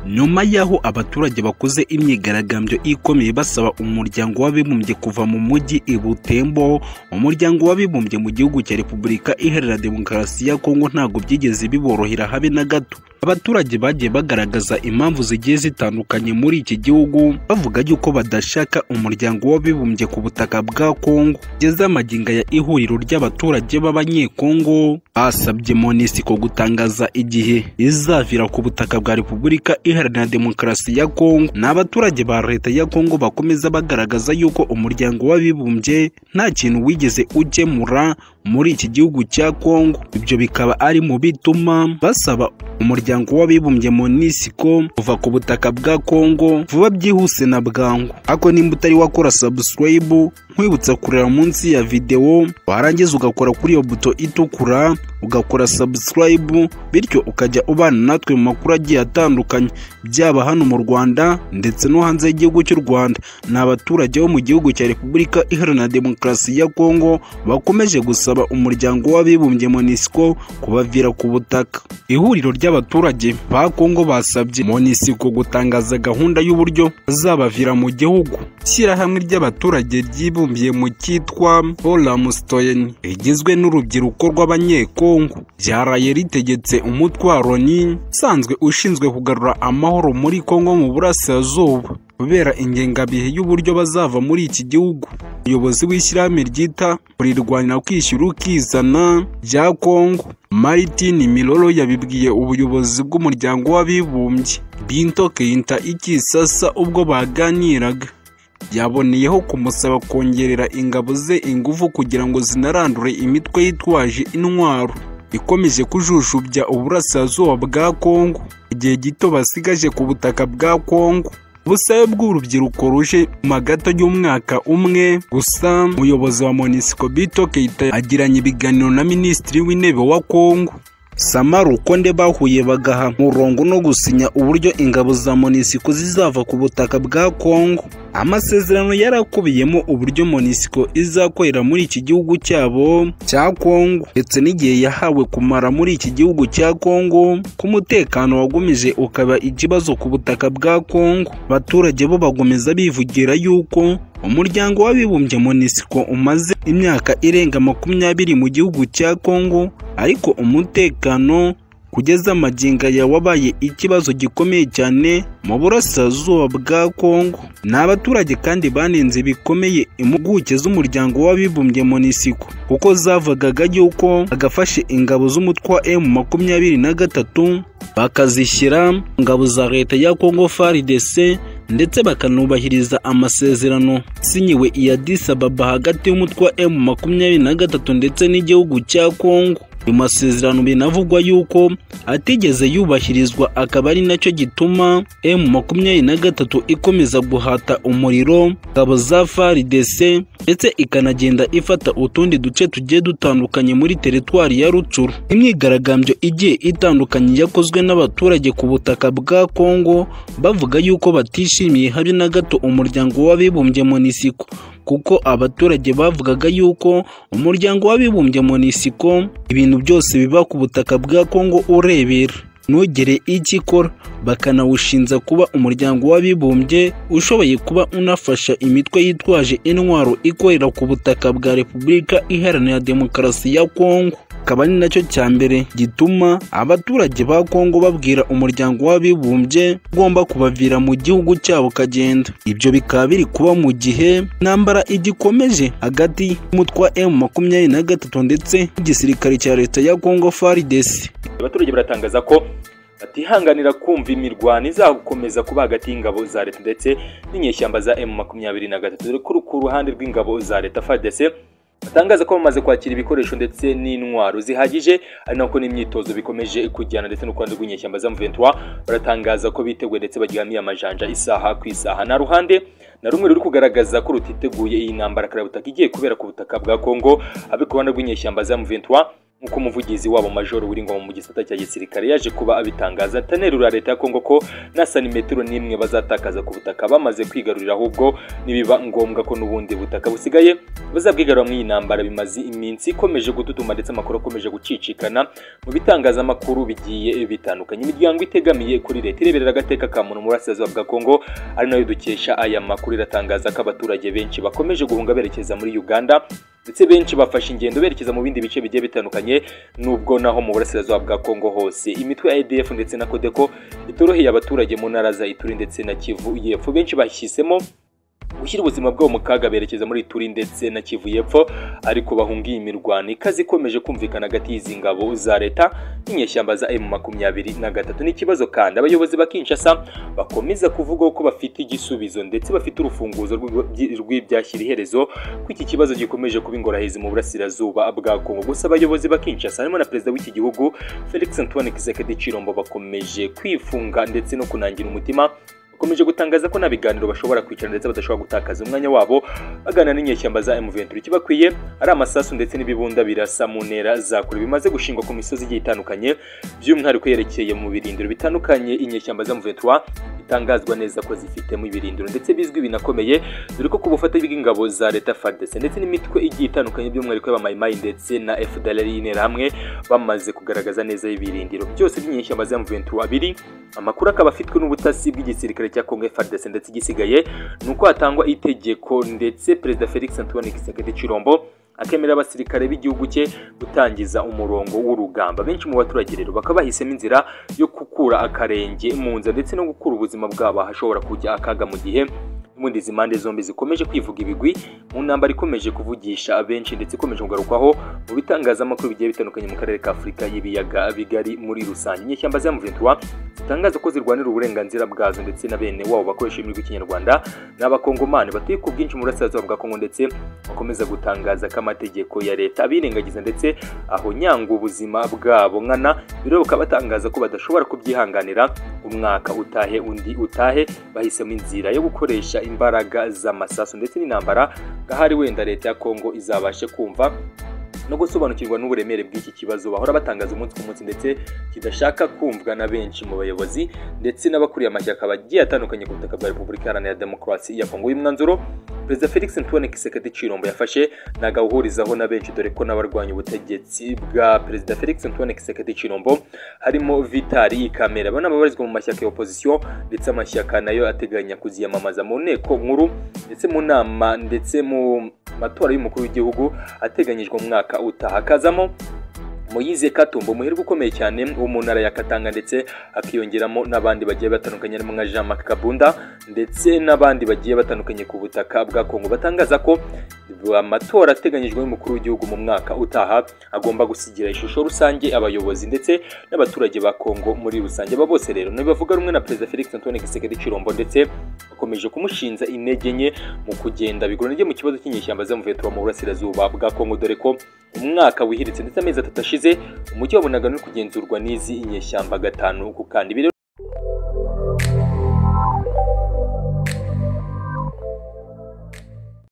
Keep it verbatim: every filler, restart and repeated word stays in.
nyuma yaho abaturage bakoze imyigaragambyo ikomeye basaba umuryango w'abibumbye kuva mu mujyi i Butembo. Umuryango w'abibumbye mu gihugu cya Repubulika Iharanira Demokarasi ya Kongo ntago byigeze biborohera habe na gato. Abaturage bagiye bagaragaza impamvu zigiye zitandukanye muri iki gihugu, bavuga yuko badashaka umuryango w'abibumbye ku butaka bwa Kongo. Geza amaginga ya ihuriro ry'abaturage b'abanyekongo basabye MONUSCO gutangaza igihe izavira ku butaka bwa Repubulika Iharanira Demokarasi ya Kongo. N'abaturage ba leta ya Kongo bakomeza bagaragaza yuko umuryango w'abibumbye nta kintu wigeze ugemura muri iki gihugu cya Kongo. Ibyo bikaba ari mu bituma basaba umuryango w'abibumbye MONUSCO kuva ku butaka bwa Kongo vuba byihuse na bwangu. Ako nimba utari wakora subscribe, nkwibutsa kureba munsi ya video, warangiza ugakora kuri iyo buto itukura ugakora subscribe, bityo ukajya ubana natwe mu makuru agiye atandukanye byaba hano mu Rwanda ndetse no hanze y'igihugu cy'u Rwanda. N'abaturage bo mu gihugu cya Repubulika Iharanira Demokarasi ya Kongo bakomeje gusaba umuryango w'abibumbye MONUSCO kubavira ku butaka. Ihuriro ry'abaturage ba Kongo basabye MONUSCO gutangaza gahunda y'uburyo azabavira mu gihugu. Ishyirahamwe ry'abaturage ryibumbiye mu cyitwa Olamustoyeni rigizwe n'urubyiruko rw'abanyekongo ryaraye ritegetse umutwe wa Loni usanzwe ushinzwe kugarura amahoro muri Kongo mu burasirazuba kubera ingengabihe y'uburyo bazava muri iki gihugu. Umuyobozi w'ishyirahamwe ryita kurirwanira kwishyura ukizana rya Kongo, Martin Milolo, yabibwiye ubuyobozi bw'umuryango w'abibumbye Binto Keita Ikisasa ubwo baganiraga. Yaboneyeho kumusaba kongerera ingabo ze ingufu kugira ngo zinarandure imitwe yitwaje intwaro ikomeje kujujubya uburasirazuba bwa Kongo igihe gito basigaje ku butaka bwa Kongo. Ubusabe bw'urubyiruko ruje mu gato y'umwaka umwe gusa. Umuyobozi wa MONUSCO Binto Keita agiranye ibiganiro na Minisitiri w'Intebe wa Kongo Sama Lukonde bahuye bagaha murongo no gusinya uburyo ingabo za MONUSCO zizava ku butaka bwa Kongo. Amasezerano yarakubiyemo uburyo MONUSCO izakorera muri iki gihugu cyabo cya Kongo ndetse n'igihe yahawe kumara muri iki gihugu cya Kongo, ku mutekano wagumije ukaba ikibazo ku butaka bwa Kongo. Abaturage bo bagomeza bivugira yuko umuryango w'abibumbye MONUSCO umaze imyaka irenga makumyabiri mu gihugu cya Kongo, ariko umutekano kugeza amaginga ya wabaye ikibazo gikomeye cyane mu burasirazuba bwa Kongo. N'abaturage kandi banenze bikomeye impuguke z'umuryango w'abibumbye MONUSCO kuko zavagaga yuko agafashe ingabo z'umutwe wa M makumyabiri na gatatu bakazishyira ingabo za leta ya Kongo F A R D C ndetse bakanubahiriza amasezerano sinyiwe i Addis Ababa hagati y'umutwe wa M makumyabiri na gatatu ndetse n'igihugu cya Kongo. Ayo masezerano binavugwa yuko atigeze yubahirizwa, akaba ari nacyo gituma M makumyabiri na gatatu ikomeza guhata umuriro ingabo za F A R D C ndetse ikanagenda ifata utundi duce tugiye dutandukanye muri teritwari ya Rutshuru. Imyigaragambyo igiye itandukanye yakozwe n'abaturage ku butaka bwa Kongo bavuga yuko batishimiye habe na gato umuryango w'abibumbye MONUSCO, kuko abaturage bavugaga yuko umuryango w'abibumbye MONUSCO ibintu byose biba ku butaka bwa Kongo urebera ntugere icyo ikora, bakanawushinza kuba umuryango w'abibumbye ushoboye kuba unafasha imitwe yitwaje intwaro ikorera ku butaka bwa Repubulika Iharanira Demokarasi ya Kongo. Akaba ari nacyo cya mbere gituma abaturage ba Kongo babwira umuryango w'abibumbye ugomba kubavira mu gihugu cyabo kagenda. Ibyo bikaba biri kuba mu gihe intambara igikomeje hagati y'umutwe wa M makumyabiri na gatatu ndetse n'igisirikare cya leta ya Kongo F A R D C. Abaturage baratangaza ko batihanganira kumva imirwano izakomeza kuba hagati y'ingabo za leta ndetse n'inyeshyamba za M makumyabiri na gatatu. Ku ruhande rw'ingabo za leta F A R D C batangaza ko bamaze kwakira ibikoresho ndetse n'intwaro zihagije, ari nako n'imyitozo bikomeje kujyana ndetse no kwanda rw'inyeshyamba za M vingt-trois. Baratangaza ko biteguye ndetse bagihamiye amajanja isaha ku isaha. Na ruhande na rumwe ruri kugaragaza ko rutiteguye iyi ntambara karabutaka igiye kubera ku butaka bwa Kongo, abe ku ruhande rw'inyeshyamba za M vingt-trois nk'uko umuvugizi wabo Major Wiringoma mu gisata cya gisirikare yaje kuba abitangaza. Atanerura leta ya Kongo ko na santimetero n'imwe bazatakaza ku butaka bamaze kwigarurira, ahubwo nibiba ngombwa ko n'ubundi butaka busigaye bazabwigarura mu intambara bimaze iminsi ikomeje gututuma ndetse amakuru akomeje gucicikana mu bitangazamakuru bigiye bitandukanye. Imiryango itegamiye kuri leta ireberera agateka ka muntu mu burasirazuba bwa Kongo ari nayo dukesha aya makuru iratangaza ko abaturage benshi bakomeje guhunga berekeza muri Uganda, ndetse benshi bafashe ingendo berekeza mu bindi bice bigiye bitandukanye, nubwo naho mu burasirazuba bwa Kongo hose imitwe ya A D F ndetse na Codeco itoroheye abaturage mu ntara za Ituri ndetse na Kivu y'Epfo. Benshi bahisemo gushyira ubuzima bwabo mu kaga berekeza muri Ituri ndetse na Kivu y'Epfo, ariko bahungiye imirwano ikaze ikomeje kumvikana hagati y'izi ngabo za leta n'inyeshyamba za M makumyabiri na gatatu. N'ikibazo kandi abayobozi ba Kinshasa bakomeza kuvuga ko bafite igisubizo ndetse bafite urufunguzo rw'ibyashyira iherezo ko iki kibazo gikomeje kuba ingorahizi mu burasirazuba bwa Kongo. Gusa abayobozi ba Kinshasa harimo na perezida w'iki gihugu Felix Antoine Tshisekedi Tshilombo bakomeje kwifunga ndetse no kunangira umutima, bakomeje gutangaza ko nabiganiro bashobora kwicara ndetse badashobora gutakaza umwanya wabo bagana n'inyeshyamba za M vingt-trois. Ikibakwiye ari amasasu ndetse n'ibibunda birasa mu ntera za kure bimaze gushingwa ku misozi igiye itandukanye, by'umwihariko yerekeye mu birindiro bitandukanye inyeshyamba za M vingt-trois bitangazwa neza ko zifitemo ibirindiro ndetse bizwi binakomeye, dore ko ku bufatanye bw'ingabo za leta F A R D C ndetse n'imitwe igiye itandukanye by'umwihariko y'abamayimayi ndetse na F D L R y'intera hamwe bamaze kugaragaza neza ibirindiro byose by'inyeshyamba za M vingt-trois biri. Amakuru akaba afitwe n'ubutasi bw'igisirikare cya Kongo F A R D C ndetse igisigaye nuko hatangwa itegeko ndetse perezida Felix Antoine Tshisekedi Tshilombo akemera abasirikare b'igihugu cye gutangiza umurongo w'urugamba. Benshi mu baturage rero bakaba bahisemo inzira yo gukura akarenge mu nzira ndetse no gukura ubuzima bwabo hashobora kujya akaga mu gihe ubundi izi mpande zombi zikomeje kwivuga ibigwi mu ntambara ikomeje kuvugisha abenshi ndetse ikomeje kugarukwaho mu bitangazamakuru bigiye bitandukanye mu karere ka Afurika y'ibiyaga bigari muri rusange. Inyeshyamba za M vingt-trois zitangaza ko zirwanira uburenganzira bwazo ndetse na bene wabo bakoresha ururimi rw'ikinyarwanda n'abakongomani batuye ku bwinshi mu burasirazuba bwa Kongo, ndetse bakomeza gutangaza ko amategeko ya leta abirengagiza ndetse aho nyanga ubuzima bwabo nkana. Biro bakaba batangaza ko badashobora kubyihanganira umwaka utahe undi utahe, bahisemo inzira yo gukoresha imbaraga z'amasasu ndetse n'intambara gahari wenda leta ya Kongo izabashe kumva no gusobanukirwa n'uburemere bw'iki kibazo bahora batangaza umunsi ku munsi ndetse kidashaka kumvwa na benshi mu bayobozi ndetse n'abakuriye amashyaka bagiye atandukanye ku butaka bwa Repubulika Iharanira Demokarasi ya Kongo. Uyu mwanzuro perezida Felix Antoine Tshisekedi Tshilombo yafashe nagawuhurizaho na benshi, dore ko n'abarwanya ubutegetsi bwa perezida Felix Antoine Tshisekedi Tshilombo harimo Vitali Kamere bana babarizwa mu mashyaka ya opposition ndetse amashyaka nayo ateganya kuziyamamaza mu nteko nkuru ndetse mu nama ndetse mu matora y'umukuru w'igihugu ateganyijwe mu mwaka utaha. Kazamo Moise Katumbo umuherwe ukomeye cyane wo mu ntara ya Katanga ndetse akiyongeramo n'abandi bagiye batandukanye harimo nka Jean Marc Kabunda ndetse n'abandi bagiye batandukanye ku butaka bwa Kongo, batangaza ko amatora ateganyijwe y'umukuru w'igihugu mu mwaka utaha agomba gusigira ishusho rusange abayobozi ndetse n'abaturage ba Kongo muri rusange. Aba bose rero nibavuga rumwe na perezida Felix Antoine Tshisekedi Tshilombo ndetse bakomeje kumushinza intege nke mu kugenda bigoranye mu kibazo cy'inyeshyamba za M vingt-trois mu burasirazuba bwa Kongo, dore ko umwaka wihiritse ndetse amezi atatu ashize umujyi wabonaga no kugenzurwa n'izi inyeshyamba gatanu ku kandi.